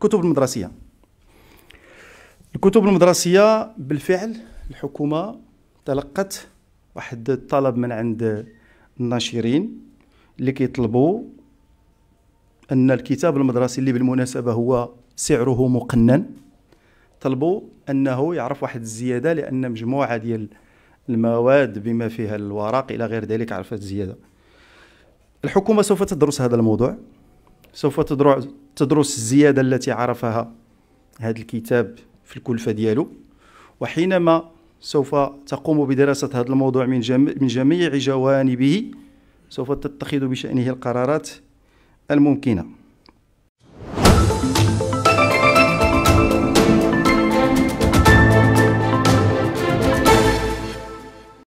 الكتب المدرسية. الكتب المدرسية بالفعل الحكومة تلقت واحد الطلب من عند الناشرين اللي كيطلبوا أن الكتاب المدرسي اللي بالمناسبة هو سعره مقنن، طلبوا أنه يعرف واحد الزيادة لأن مجموعة ديال المواد بما فيها الورق إلى غير ذلك عرفت زيادة. الحكومة سوف تدرس هذا الموضوع، سوف تدرس الزيادة التي عرفها هذا الكتاب في الكلفة ديالو، وحينما سوف تقوم بدراسة هذا الموضوع من جميع جوانبه سوف تتخذ بشأنه القرارات الممكنة.